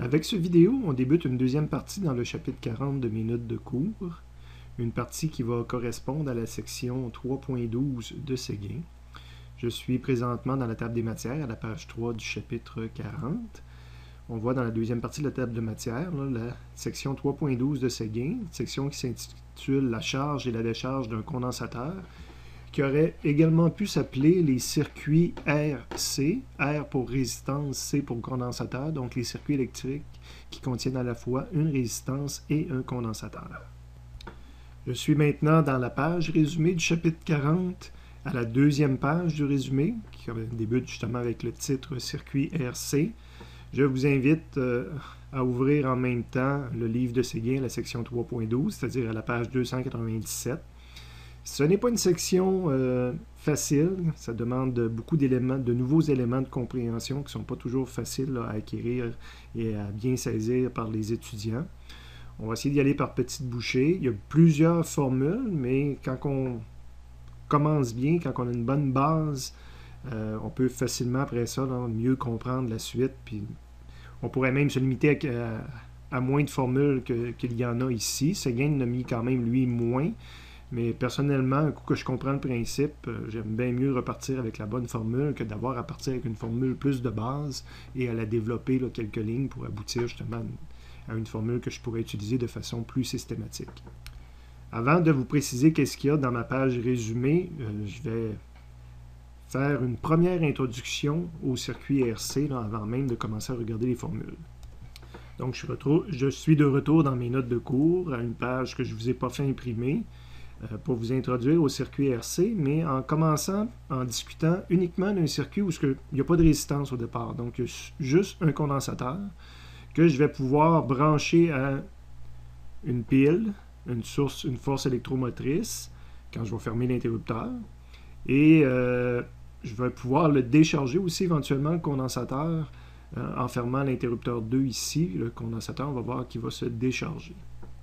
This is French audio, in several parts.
Avec ce vidéo, on débute une deuxième partie dans le chapitre 40 de mes notes de cours, une partie qui va correspondre à la section 3.12 de Séguin. Je suis présentement dans la table des matières, à la page 3 du chapitre 40. On voit dans la deuxième partie de la table de matières, là, la section 3.12 de Séguin, section qui s'intitule « La charge et la décharge d'un condensateur », qui aurait également pu s'appeler les circuits RC, R pour résistance, C pour condensateur, donc les circuits électriques qui contiennent à la fois une résistance et un condensateur. Je suis maintenant dans la page résumée du chapitre 40, à la deuxième page du résumé, qui débute justement avec le titre « Circuit RC ». Je vous invite à ouvrir en même temps le livre de Séguin, la section 3.12, c'est-à-dire à la page 297. Ce n'est pas une section facile, ça demande beaucoup d'éléments, de nouveaux éléments de compréhension qui ne sont pas toujours faciles à acquérir et à bien saisir par les étudiants. On va essayer d'y aller par petites bouchées. Il y a plusieurs formules, mais quand on commence bien, quand on a une bonne base, on peut facilement après ça là, mieux comprendre la suite. Puis on pourrait même se limiter à moins de formules qu'il y en a ici. Séguin en a mis quand même lui moins. Mais personnellement, un coup que je comprends le principe, j'aime bien mieux repartir avec la bonne formule que d'avoir à partir avec une formule plus de base et à la développer là, quelques lignes pour aboutir justement à une formule que je pourrais utiliser de façon plus systématique. Avant de vous préciser qu'est-ce qu'il y a dans ma page résumée, je vais faire une première introduction au circuit RC là, avant même de commencer à regarder les formules. Donc je suis de retour dans mes notes de cours à une page que je ne vous ai pas fait imprimer pour vous introduire au circuit RC, mais en commençant en discutant uniquement d'un circuit où il n'y a pas de résistance au départ. Donc, il y a juste un condensateur que je vais pouvoir brancher à une pile, une force électromotrice, quand je vais fermer l'interrupteur. Et je vais pouvoir le décharger aussi éventuellement, le condensateur, en fermant l'interrupteur 2 ici. Le condensateur, on va voir qu'il va se décharger.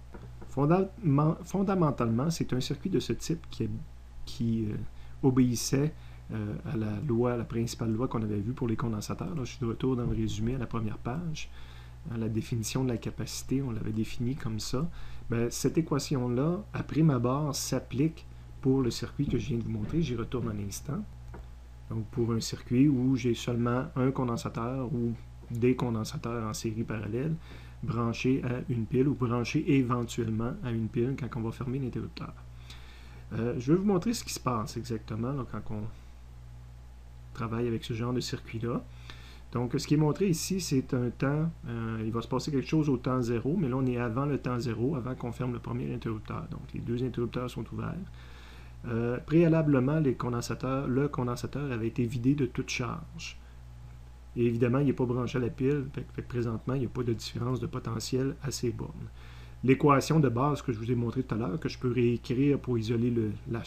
Fondamentalement, c'est un circuit de ce type qui obéissait à la principale loi qu'on avait vue pour les condensateurs. Là, je suis de retour dans le résumé à la première page. La définition de la capacité, on l'avait définie comme ça. Bien, cette équation-là, à prime abord, s'applique pour le circuit que je viens de vous montrer. J'y retourne un instant. Donc, pour un circuit où j'ai seulement un condensateur ou des condensateurs en série parallèle, branché à une pile ou branché éventuellement à une pile quand on va fermer l'interrupteur. Je vais vous montrer ce qui se passe exactement là, quand on travaille avec ce genre de circuit-là. Donc, ce qui est montré ici, c'est un temps, il va se passer quelque chose au temps 0, mais là, on est avant le temps 0, avant qu'on ferme le premier interrupteur. Donc, les deux interrupteurs sont ouverts. Préalablement, le condensateur avait été vidé de toute charge. Et évidemment, il n'est pas branché à la pile, fait que présentement, il n'y a pas de différence de potentiel à ces bornes. L'équation de base que je vous ai montrée tout à l'heure, que je peux réécrire pour isoler la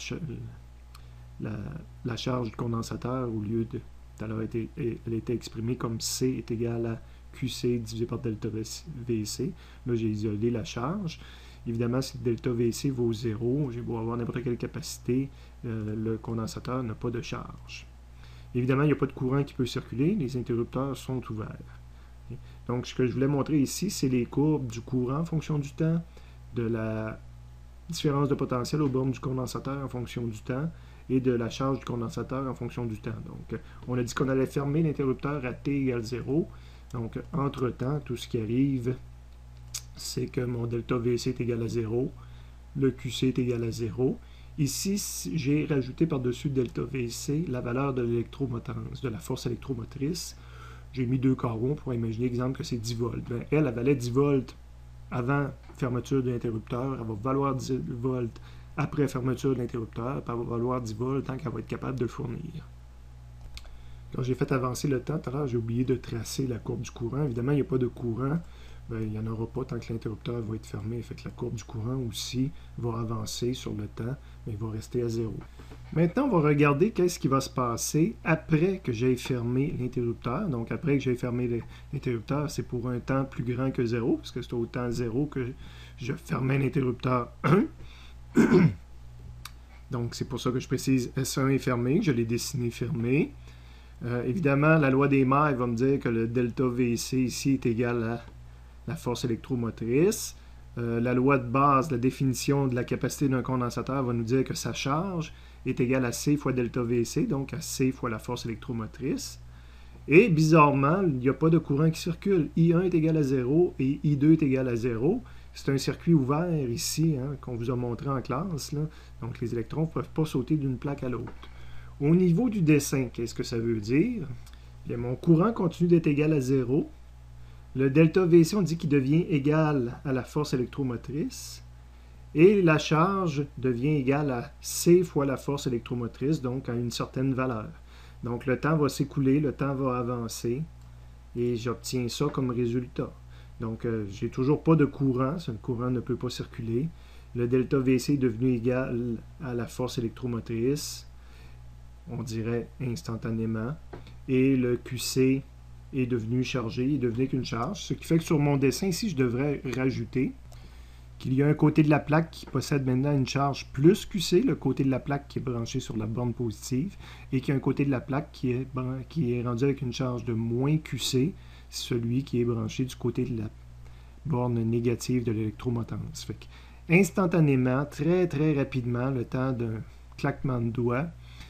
charge du condensateur, au lieu de... Tout à l'heure, elle était exprimée comme C est égal à QC divisé par delta VC. Là, j'ai isolé la charge. Évidemment, si delta VC vaut 0, j'ai beau avoir n'importe quelle capacité, le condensateur n'a pas de charge. Évidemment, il n'y a pas de courant qui peut circuler, les interrupteurs sont ouverts. Donc, ce que je voulais montrer ici, c'est les courbes du courant en fonction du temps, de la différence de potentiel aux bornes du condensateur en fonction du temps, et de la charge du condensateur en fonction du temps. Donc, on a dit qu'on allait fermer l'interrupteur à T égale 0. Donc, entre-temps, tout ce qui arrive, c'est que mon delta VC est égal à 0, le QC est égal à 0. Ici, j'ai rajouté par-dessus delta VC la valeur de l'électromotrice, de la force électromotrice. J'ai mis 2 carreaux pour imaginer, exemple, que c'est 10 volts. Bien, elle valait 10 volts avant fermeture de l'interrupteur. Elle va valoir 10 volts après fermeture de l'interrupteur. Puis elle va valoir 10 volts tant qu'elle va être capable de le fournir. Quand j'ai fait avancer le temps, tout à l'heure, j'ai oublié de tracer la courbe du courant. Évidemment, il n'y a pas de courant. Bien, il n'y en aura pas tant que l'interrupteur va être fermé. Fait que la courbe du courant aussi va avancer sur le temps, mais il va rester à 0. Maintenant, on va regarder qu'est-ce qui va se passer après que j'ai fermé l'interrupteur. Donc, après que j'ai fermé l'interrupteur, c'est pour un temps plus grand que 0, parce que c'est au temps 0 que je fermais l'interrupteur 1. Donc, c'est pour ça que je précise S1 est fermé. Je l'ai dessiné fermé. Évidemment, la loi des mailles va me dire que le delta VC ici est égal à la force électromotrice. La loi de base, la définition de la capacité d'un condensateur va nous dire que sa charge est égale à C fois delta VC, donc à C fois la force électromotrice. Et bizarrement, il n'y a pas de courant qui circule. I1 est égal à 0 et I2 est égal à 0. C'est un circuit ouvert ici, hein, qu'on vous a montré en classe, là. Donc les électrons ne peuvent pas sauter d'une plaque à l'autre. Au niveau du dessin, qu'est-ce que ça veut dire? Bien, mon courant continue d'être égal à 0. Le delta VC, on dit qu'il devient égal à la force électromotrice. Et la charge devient égale à C fois la force électromotrice, donc à une certaine valeur. Donc le temps va s'écouler, le temps va avancer, et j'obtiens ça comme résultat. Donc j'ai toujours pas de courant, ce courant ne peut pas circuler. Le delta VC est devenu égal à la force électromotrice, on dirait instantanément, et le QC est devenu chargé, il est devenu qu'une charge, ce qui fait que sur mon dessin ici, je devrais rajouter qu'il y a un côté de la plaque qui possède maintenant une charge plus QC, le côté de la plaque qui est branché sur la borne positive, et qu'il y a un côté de la plaque qui est rendu avec une charge de moins QC, celui qui est branché du côté de la borne négative de l'électromotance. Fait que, instantanément, très très rapidement, le temps d'un claquement de doigts,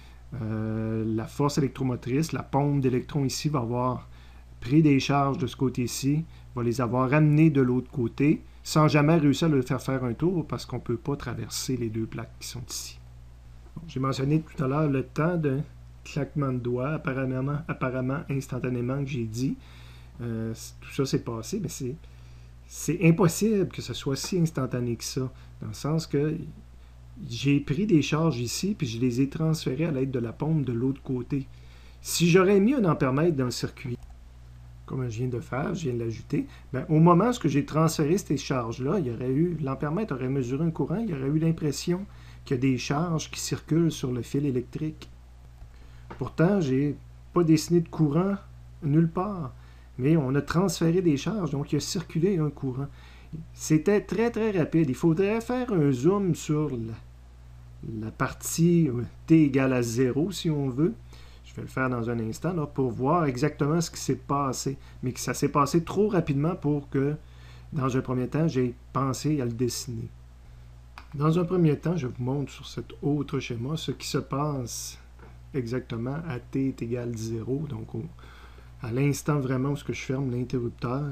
la force électromotrice, la pompe d'électrons ici va avoir pris des charges de ce côté-ci, va les avoir ramenées de l'autre côté, sans jamais réussir à le faire un tour parce qu'on ne peut pas traverser les deux plaques qui sont ici. Bon, j'ai mentionné tout à l'heure le temps d'un claquement de doigts, apparemment instantanément que j'ai dit. Tout ça s'est passé, mais c'est impossible que ce soit si instantané que ça, dans le sens que j'ai pris des charges ici, puis je les ai transférées à l'aide de la pompe de l'autre côté. Si j'aurais mis un ampèremètre dans le circuit, comme je viens de faire, je viens de l'ajouter, bien, au moment où j'ai transféré ces charges-là, l'ampèremètre aurait mesuré un courant, il y aurait eu l'impression qu'il y a des charges qui circulent sur le fil électrique. Pourtant, je n'ai pas dessiné de courant nulle part, mais on a transféré des charges, donc il a circulé un courant. C'était très très rapide. Il faudrait faire un zoom sur la partie t égale à 0 si on veut. Je vais le faire dans un instant là, pour voir exactement ce qui s'est passé. Mais que ça s'est passé trop rapidement pour que, dans un premier temps, j'ai pensé à le dessiner. Dans un premier temps, je vous montre sur cet autre schéma ce qui se passe exactement à t est égal à 0. Donc, à l'instant vraiment où je ferme l'interrupteur.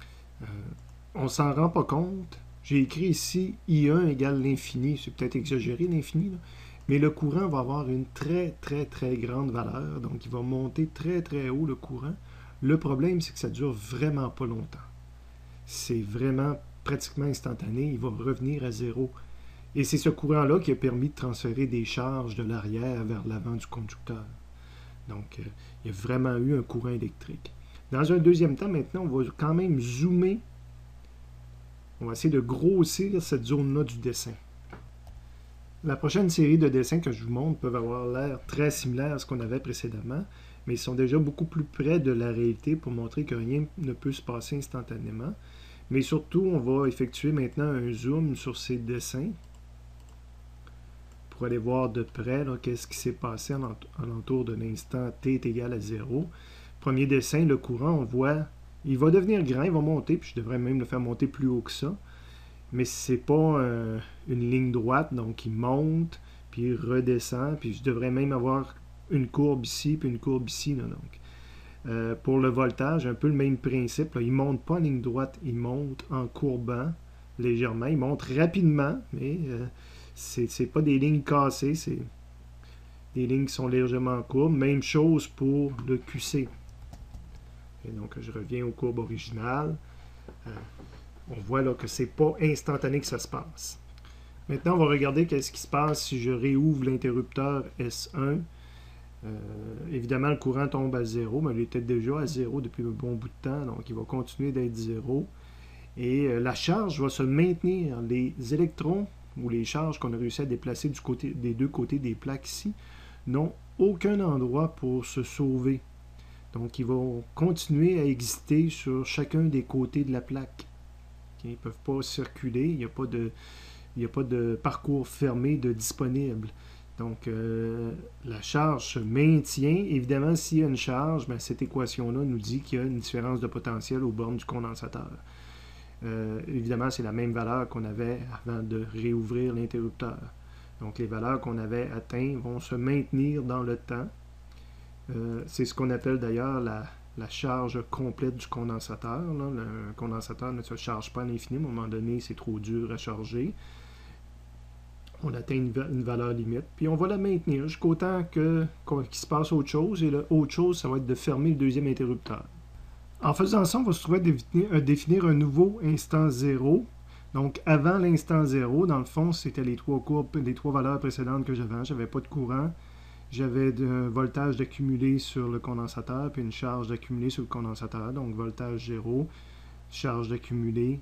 On ne s'en rend pas compte. J'ai écrit ici I1 égale l'infini. C'est peut-être exagéré l'infini, mais le courant va avoir une très très très grande valeur. Donc il va monter très très haut le courant. Le problème, c'est que ça ne dure vraiment pas longtemps. C'est vraiment pratiquement instantané. Il va revenir à 0. Et c'est ce courant-là qui a permis de transférer des charges de l'arrière vers l'avant du conducteur. Donc il y a vraiment eu un courant électrique. Dans un deuxième temps, maintenant, on va quand même zoomer. On va essayer de grossir cette zone-là du dessin. La prochaine série de dessins que je vous montre peuvent avoir l'air très similaire à ce qu'on avait précédemment, mais ils sont déjà beaucoup plus près de la réalité pour montrer que rien ne peut se passer instantanément. Mais surtout, on va effectuer maintenant un zoom sur ces dessins pour aller voir de près qu'est-ce qui s'est passé en l'entour de l'instant t est égal à 0. Premier dessin, le courant, on voit... Il va devenir grand, il va monter, puis je devrais même le faire monter plus haut que ça. Mais c'est pas une ligne droite, donc il monte, puis il redescend, puis je devrais même avoir une courbe ici, puis une courbe ici. Là, donc. Pour le voltage, un peu le même principe. Là, il ne monte pas en ligne droite, il monte en courbant légèrement. Il monte rapidement, mais c'est pas des lignes cassées, c'est des lignes qui sont légèrement courbes. Même chose pour le QC. Et donc, je reviens aux courbes originales. On voit là que c'est pas instantané que ça se passe. Maintenant, on va regarder qu'est-ce qui se passe si je réouvre l'interrupteur S1. Évidemment, le courant tombe à 0, mais il était déjà à 0 depuis un bon bout de temps, donc il va continuer d'être 0. Et la charge va se maintenir. Les électrons ou les charges qu'on a réussi à déplacer des deux côtés des plaques ici n'ont aucun endroit pour se sauver. Donc, ils vont continuer à exister sur chacun des côtés de la plaque. Ils ne peuvent pas circuler, il n'y a pas de parcours fermé de disponible. Donc, la charge se maintient. Évidemment, s'il y a une charge, cette équation-là nous dit qu'il y a une différence de potentiel aux bornes du condensateur. Évidemment, c'est la même valeur qu'on avait avant de réouvrir l'interrupteur. Donc, les valeurs qu'on avait atteintes vont se maintenir dans le temps. C'est ce qu'on appelle d'ailleurs la charge complète du condensateur. Là. Le condensateur ne se charge pas à l'infini. À un moment donné, c'est trop dur à charger. On atteint une valeur limite. Puis on va la maintenir jusqu'au temps qu'il se passe autre chose. Et l'autre chose, ça va être de fermer le deuxième interrupteur. En faisant ça, on va se trouver à définir un nouveau instant 0. Donc, avant l'instant 0, dans le fond, c'était les trois valeurs précédentes que j'avais. Je n'avais pas de courant. J'avais un voltage d'accumulé sur le condensateur, puis une charge d'accumulé sur le condensateur. Donc, voltage 0, charge d'accumulé,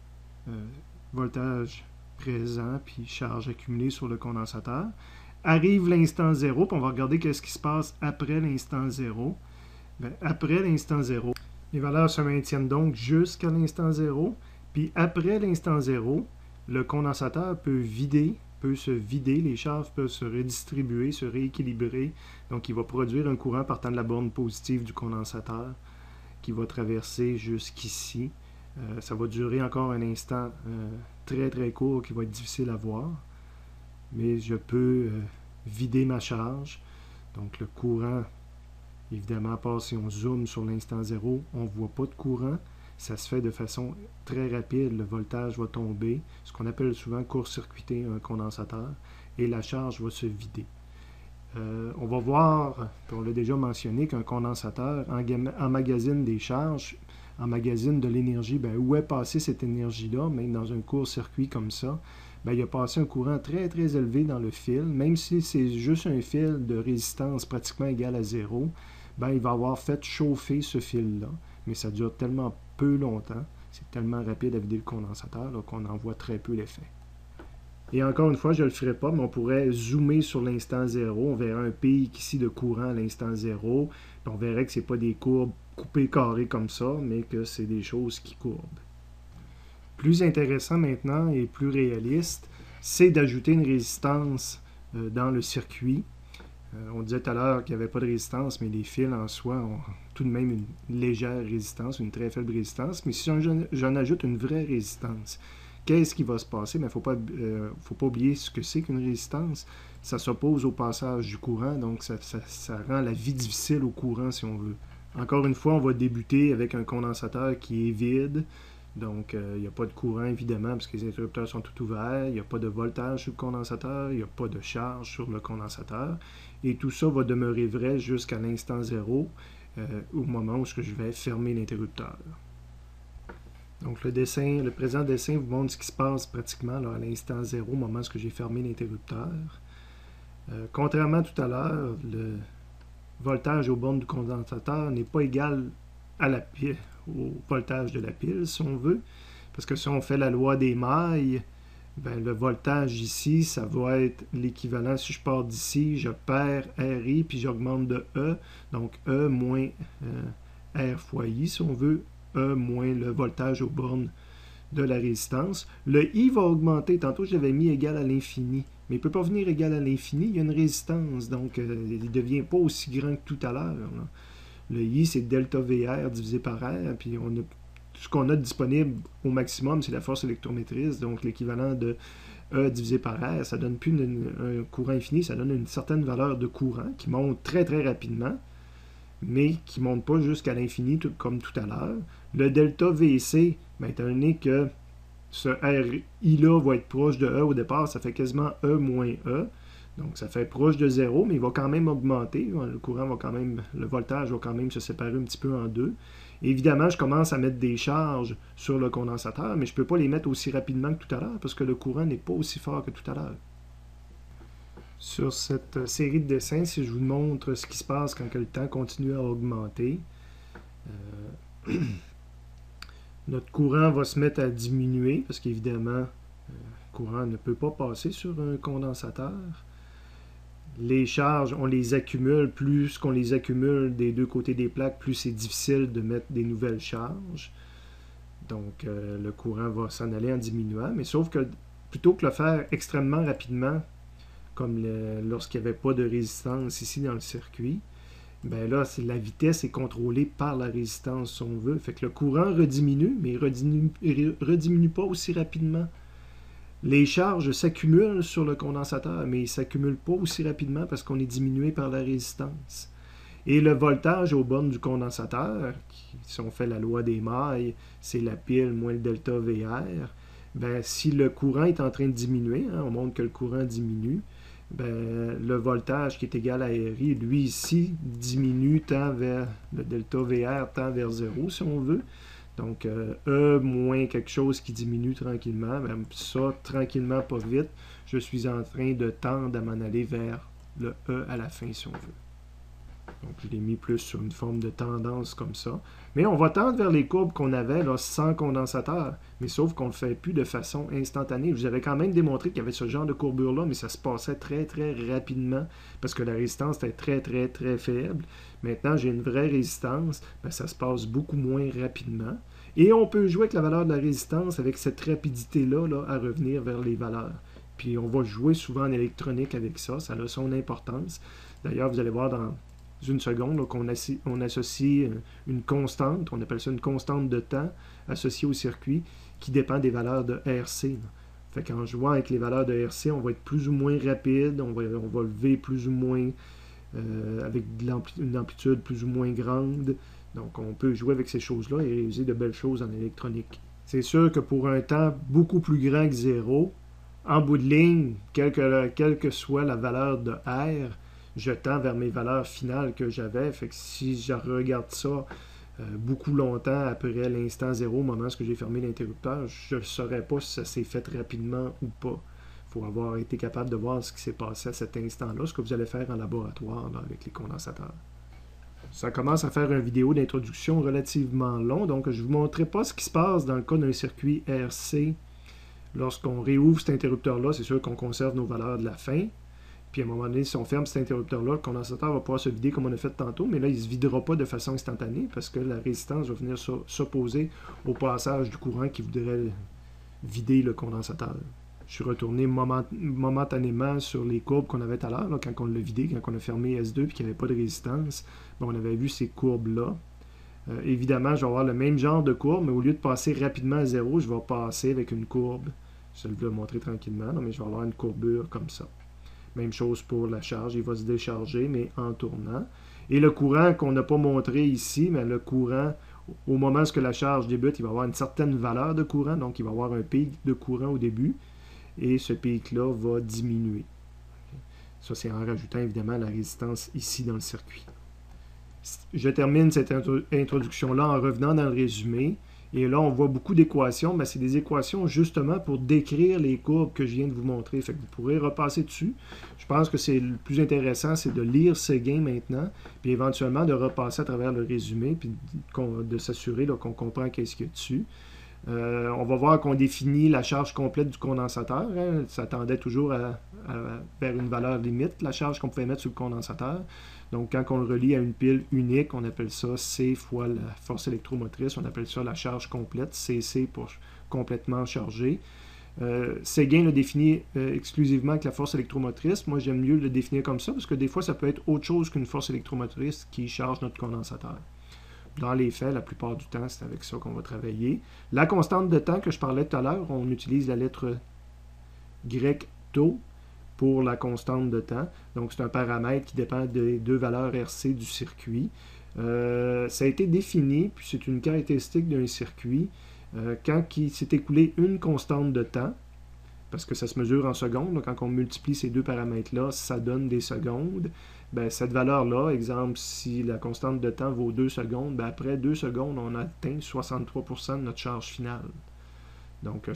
voltage présent, puis charge accumulée sur le condensateur. Arrive l'instant 0, puis on va regarder qu'est-ce qui se passe après l'instant 0. Bien, après l'instant 0, les valeurs se maintiennent donc jusqu'à l'instant 0. Puis après l'instant 0, le condensateur peut se vider, les charges peuvent se redistribuer, se rééquilibrer. Donc, il va produire un courant partant de la borne positive du condensateur qui va traverser jusqu'ici. Ça va durer encore un instant très très court qui va être difficile à voir. Mais je peux vider ma charge. Donc, le courant, évidemment, à part si on zoome sur l'instant 0, on ne voit pas de courant. Ça se fait de façon très rapide, le voltage va tomber, ce qu'on appelle souvent court-circuiter un condensateur, et la charge va se vider. On va voir, on l'a déjà mentionné, qu'un condensateur emmagasine des charges, emmagasine de l'énergie. Bien, où est passée cette énergie-là? Même dans un court-circuit comme ça, bien, il a passé un courant très très élevé dans le fil, même si c'est juste un fil de résistance pratiquement égale à 0, bien, il va avoir fait chauffer ce fil-là, mais ça dure tellement peu longtemps, c'est tellement rapide à vider le condensateur qu'on en voit très peu l'effet. Et encore une fois, je ne le ferai pas, mais on pourrait zoomer sur l'instant 0, on verrait un pic ici de courant à l'instant 0, puis on verrait que ce n'est pas des courbes coupées carrées comme ça, mais que c'est des choses qui courbent. Plus intéressant maintenant et plus réaliste, c'est d'ajouter une résistance dans le circuit. On disait tout à l'heure qu'il n'y avait pas de résistance, mais les fils en soi ont tout de même une légère résistance, une très faible résistance. Mais si j'en ajoute une vraie résistance, qu'est-ce qui va se passer? Il ne faut pas oublier ce que c'est qu'une résistance. Ça s'oppose au passage du courant, donc ça rend la vie difficile au courant si on veut. Encore une fois, on va débuter avec un condensateur qui est vide. Donc, il n'y a pas de courant, évidemment, parce que les interrupteurs sont tout ouverts. Il n'y a pas de voltage sur le condensateur. Il n'y a pas de charge sur le condensateur. Et tout ça va demeurer vrai jusqu'à l'instant 0, au moment où je vais fermer l'interrupteur. Donc, le présent dessin vous montre ce qui se passe pratiquement là, à l'instant 0, au moment où j'ai fermé l'interrupteur. Contrairement à tout à l'heure, le voltage aux bornes du condensateur n'est pas égal à la pile, au voltage de la pile, si on veut. Parce que si on fait la loi des mailles, ben, le voltage ici, ça va être l'équivalent. Si je pars d'ici, je perds RI, puis j'augmente de E. Donc, E moins R fois I, si on veut. E moins le voltage aux bornes de la résistance. Le I va augmenter. Tantôt, je l'avais mis égal à l'infini. Mais il ne peut pas venir égal à l'infini. Il y a une résistance. Donc, il ne devient pas aussi grand que tout à l'heure. Le I, c'est delta VR divisé par R. Puis, ce qu'on a disponible au maximum, c'est la force électrométrice. Donc, l'équivalent de E divisé par R, ça ne donne plus un courant infini. Ça donne une certaine valeur de courant qui monte très, très rapidement, mais qui ne monte pas jusqu'à l'infini comme tout à l'heure. Le delta VC, bien, étant donné que ce RI-là va être proche de E au départ, ça fait quasiment E moins E. Donc, ça fait proche de 0, mais il va quand même augmenter. Le voltage va quand même se séparer un petit peu en deux. Et évidemment, je commence à mettre des charges sur le condensateur, mais je ne peux pas les mettre aussi rapidement que tout à l'heure, parce que le courant n'est pas aussi fort que tout à l'heure. Sur cette série de dessins, si je vous montre ce qui se passe quand le temps continue à augmenter, notre courant va se mettre à diminuer, parce qu'évidemment, le courant ne peut pas passer sur un condensateur. Les charges, on les accumule. Plus qu'on les accumule des deux côtés des plaques, plus c'est difficile de mettre des nouvelles charges. Donc, le courant va s'en aller en diminuant. Mais sauf que plutôt que le faire extrêmement rapidement, comme lorsqu'il n'y avait pas de résistance ici dans le circuit, ben là, la vitesse est contrôlée par la résistance, si on veut. Fait que le courant rediminue, mais il rediminue pas aussi rapidement. Les charges s'accumulent sur le condensateur, mais ils ne s'accumulent pas aussi rapidement parce qu'on est diminué par la résistance. Et le voltage aux bornes du condensateur, si on fait la loi des mailles, c'est la pile moins le delta VR. Ben, si le courant est en train de diminuer, on montre que le courant diminue, ben, le voltage qui est égal à RI, lui ici, diminue tend vers le delta VR, tend vers 0 si on veut. Donc, E moins quelque chose qui diminue tranquillement, ben, ça, tranquillement, pas vite, je suis en train de tendre à m'en aller vers le E à la fin si on veut. Donc, je l'ai mis plus sur une forme de tendance comme ça. Mais on va tendre vers les courbes qu'on avait là, sans condensateur. Mais sauf qu'on ne le fait plus de façon instantanée. Je vous avais quand même démontré qu'il y avait ce genre de courbure-là, mais ça se passait très, très rapidement parce que la résistance était très, très, très faible. Maintenant, j'ai une vraie résistance. Ben, ça se passe beaucoup moins rapidement. Et on peut jouer avec la valeur de la résistance avec cette rapidité-là là, à revenir vers les valeurs. Puis on va jouer souvent en électronique avec ça. Ça a son importance. D'ailleurs, vous allez voir dans une seconde qu'on associe une constante, on appelle ça une constante de temps associée au circuit qui dépend des valeurs de RC. Là. Fait qu'en jouant avec les valeurs de RC, on va être plus ou moins rapide, on va lever plus ou moins avec une amplitude plus ou moins grande. Donc on peut jouer avec ces choses-là et réaliser de belles choses en électronique. C'est sûr que pour un temps beaucoup plus grand que 0, en bout de ligne, quelle que soit la valeur de R, je tends vers mes valeurs finales que j'avais. Fait que si je regarde ça beaucoup longtemps après l'instant 0, au moment où j'ai fermé l'interrupteur, je ne saurais pas si ça s'est fait rapidement ou pas. Il faut avoir été capable de voir ce qui s'est passé à cet instant-là, ce que vous allez faire en laboratoire là, avec les condensateurs. Ça commence à faire une vidéo d'introduction relativement long, donc je ne vous montrerai pas ce qui se passe dans le cas d'un circuit RC. Lorsqu'on réouvre cet interrupteur-là, c'est sûr qu'on conserve nos valeurs de la fin. Puis à un moment donné, si on ferme cet interrupteur-là, le condensateur va pouvoir se vider comme on a fait tantôt, mais là, il ne se videra pas de façon instantanée parce que la résistance va venir s'opposer au passage du courant qui voudrait vider le condensateur. Je suis retourné momentanément sur les courbes qu'on avait tout à l'heure, quand on l'a vidé, quand on a fermé S2 et qu'il n'y avait pas de résistance. Bon, on avait vu ces courbes-là. Évidemment, je vais avoir le même genre de courbe, mais au lieu de passer rapidement à 0, je vais passer avec une courbe. Je vais le montrer tranquillement, mais je vais avoir une courbure comme ça. Même chose pour la charge, il va se décharger, mais en tournant. Et le courant qu'on n'a pas montré ici, mais le courant, au moment où la charge débute, il va avoir une certaine valeur de courant, donc il va avoir un pic de courant au début, et ce pic-là va diminuer. Ça, c'est en rajoutant évidemment la résistance ici dans le circuit. Je termine cette introduction-là en revenant dans le résumé. Et là, on voit beaucoup d'équations. C'est des équations justement pour décrire les courbes que je viens de vous montrer. Fait que vous pourrez repasser dessus. Je pense que c'est le plus intéressant, c'est de lire ces gains maintenant, puis éventuellement de repasser à travers le résumé, puis de s'assurer qu'on comprend qu'est-ce qu'il y a dessus. On va voir qu'on définit la charge complète du condensateur. Ça tendait toujours vers une valeur limite, la charge qu'on pouvait mettre sur le condensateur. Donc, quand on le relie à une pile unique, on appelle ça C fois la force électromotrice. On appelle ça la charge complète, CC pour complètement chargé. Séguin le définit exclusivement avec la force électromotrice. Moi, j'aime mieux le définir comme ça parce que des fois, ça peut être autre chose qu'une force électromotrice qui charge notre condensateur. Dans les faits, la plupart du temps, c'est avec ça qu'on va travailler. La constante de temps que je parlais tout à l'heure, on utilise la lettre grecque tau pour la constante de temps. Donc, c'est un paramètre qui dépend des deux valeurs RC du circuit. Ça a été défini, puis c'est une caractéristique d'un circuit. Quand il s'est écoulé une constante de temps, parce que ça se mesure en secondes, donc quand on multiplie ces deux paramètres-là, ça donne des secondes. Cette valeur-là, exemple, si la constante de temps vaut 2 secondes, après 2 secondes, on atteint 63% de notre charge finale. Donc,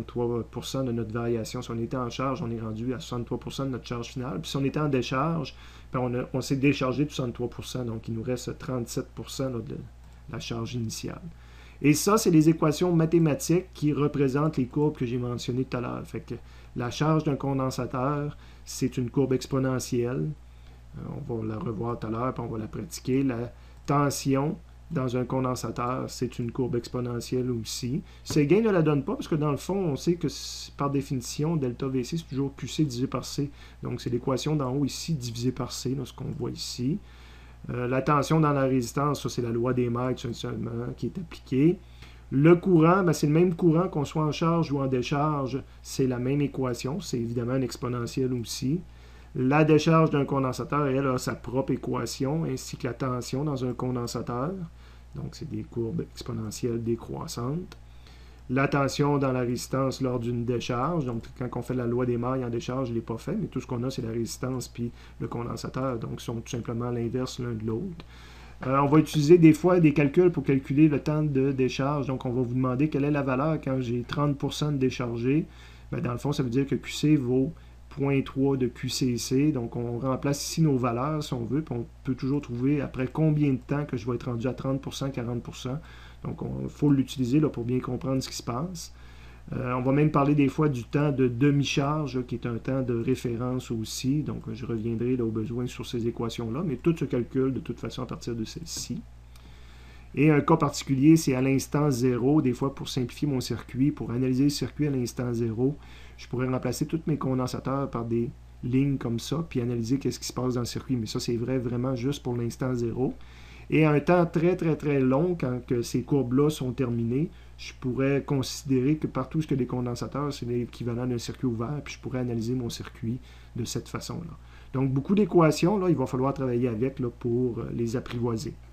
63% de notre variation. Si on était en charge, on est rendu à 63% de notre charge finale. Puis si on était en décharge, on s'est déchargé de 63%. Donc, il nous reste 37% de la charge initiale. Et ça, c'est les équations mathématiques qui représentent les courbes que j'ai mentionnées tout à l'heure. Fait que la charge d'un condensateur, c'est une courbe exponentielle. On va la revoir tout à l'heure, puis on va la pratiquer. La tension dans un condensateur, c'est une courbe exponentielle aussi. Séguin ne la donne pas, parce que dans le fond, on sait que par définition, delta VC, c'est toujours QC divisé par C. Donc, c'est l'équation d'en haut ici, divisé par C, là, ce qu'on voit ici. La tension dans la résistance, ça c'est la loi des mètres seulement qui est appliquée. Le courant, c'est le même courant qu'on soit en charge ou en décharge, c'est la même équation, c'est évidemment une exponentielle aussi. La décharge d'un condensateur, elle, a sa propre équation, ainsi que la tension dans un condensateur. Donc, c'est des courbes exponentielles décroissantes. La tension dans la résistance lors d'une décharge. Donc, quand on fait la loi des mailles en décharge, je ne l'ai pas fait, mais tout ce qu'on a, c'est la résistance puis le condensateur. Donc, ils sont tout simplement à l'inverse l'un de l'autre. On va utiliser des fois des calculs pour calculer le temps de décharge. Donc, on va vous demander quelle est la valeur quand j'ai 30% de déchargé. Dans le fond, ça veut dire que QC vaut 0,3 de QCC. Donc, on remplace ici nos valeurs, si on veut, puis on peut toujours trouver après combien de temps que je vais être rendu à 30%, 40%. Donc, il faut l'utiliser pour bien comprendre ce qui se passe. On va même parler des fois du temps de demi-charge, qui est un temps de référence aussi. Donc, je reviendrai au besoin sur ces équations-là, mais tout se calcule de toute façon à partir de celle-ci. Et un cas particulier, c'est à l'instant 0. Des fois, pour simplifier mon circuit, pour analyser le circuit à l'instant 0, je pourrais remplacer tous mes condensateurs par des lignes comme ça, puis analyser qu'est-ce qui se passe dans le circuit. Mais ça, c'est vrai vraiment juste pour l'instant 0. Et à un temps très, très, très long, quand que ces courbes-là sont terminées, je pourrais considérer que partout où il y a des condensateurs, c'est l'équivalent d'un circuit ouvert, puis je pourrais analyser mon circuit de cette façon-là. Donc, beaucoup d'équations, il va falloir travailler avec pour les apprivoiser.